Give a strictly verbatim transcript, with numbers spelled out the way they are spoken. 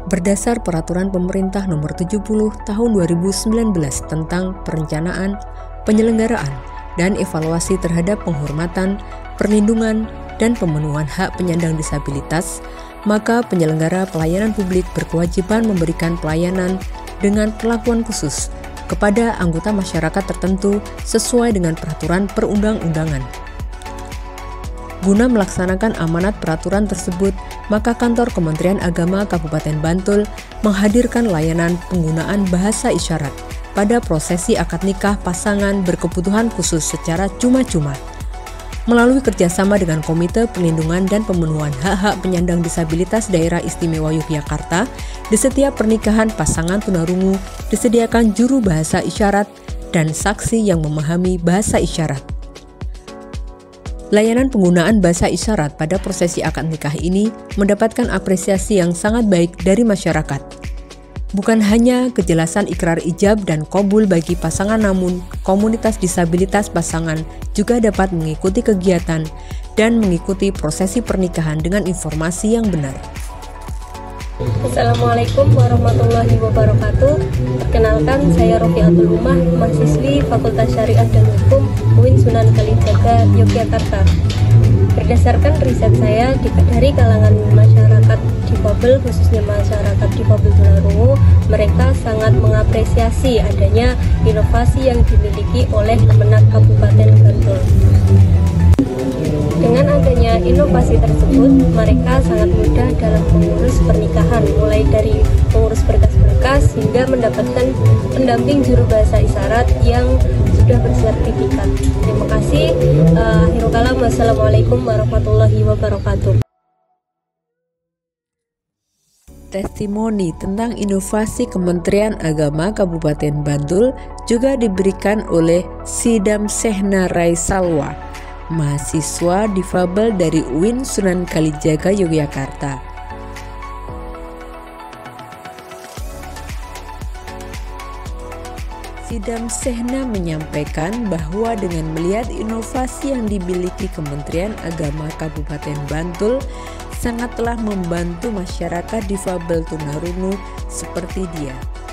berdasar Peraturan Pemerintah Nomor tujuh puluh Tahun dua ribu sembilan belas tentang perencanaan, penyelenggaraan, dan evaluasi terhadap penghormatan, perlindungan, dan pemenuhan hak penyandang disabilitas, maka penyelenggara pelayanan publik berkewajiban memberikan pelayanan dengan perlakuan khusus kepada anggota masyarakat tertentu sesuai dengan peraturan perundang-undangan. Guna melaksanakan amanat peraturan tersebut, maka kantor Kementerian Agama Kabupaten Bantul menghadirkan layanan penggunaan bahasa isyarat pada prosesi akad nikah pasangan berkebutuhan khusus secara cuma-cuma. Melalui kerjasama dengan Komite Perlindungan dan Pemenuhan Hak-Hak Penyandang Disabilitas Daerah Istimewa Yogyakarta, di setiap pernikahan pasangan tunarungu disediakan juru bahasa isyarat dan saksi yang memahami bahasa isyarat. Layanan penggunaan bahasa isyarat pada prosesi akad nikah ini mendapatkan apresiasi yang sangat baik dari masyarakat. Bukan hanya kejelasan ikrar ijab dan qabul bagi pasangan, namun komunitas disabilitas pasangan juga dapat mengikuti kegiatan dan mengikuti prosesi pernikahan dengan informasi yang benar. Assalamualaikum warahmatullahi wabarakatuh. Perkenalkan, saya Rofiatul Umah, mahasiswi Fakultas Syariah dan Hukum U I N Sunan Kalijaga, Yogyakarta. Berdasarkan riset saya dari kalangan masyarakat difabel, khususnya masyarakat difabel tunarungu, mereka sangat mengapresiasi adanya inovasi yang dimiliki oleh Kemenak Kabupaten Bantul. Dengan adanya inovasi tersebut, mereka sangat mudah dalam mengurus pernikahan, mulai dari mengurus berkas-berkas hingga mendapatkan pendamping juru bahasa isyarat yang sudah bersertifikat. Terima kasih. Uh, akhirul kalam, wassalamualaikum warahmatullahi wabarakatuh. Testimoni tentang inovasi Kementerian Agama Kabupaten Bantul juga diberikan oleh Sidam Sehna Raisalwa, mahasiswa difabel dari U I N Sunan Kalijaga, Yogyakarta. Sidam Sehna menyampaikan bahwa dengan melihat inovasi yang dimiliki Kementerian Agama Kabupaten Bantul sangatlah membantu masyarakat difabel tunarungu seperti dia.